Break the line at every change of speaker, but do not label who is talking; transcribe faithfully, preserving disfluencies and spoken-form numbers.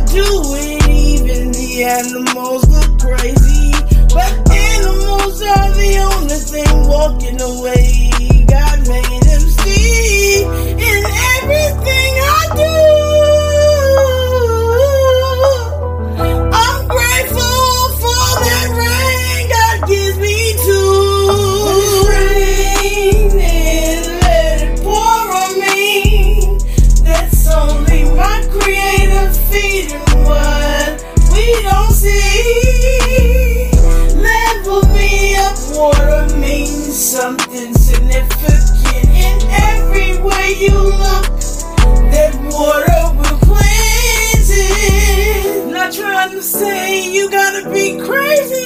do it, even the animals look crazy. But animals are the only thing walking away. God made them see in everything I do. I'm grateful for that rain God gives me too. Rain and let it pour on me. That's only my Creator feeding what we don't see. Level me up, water means something significant. In every way you look, that water will cleanse it. Not trying to say you gotta be crazy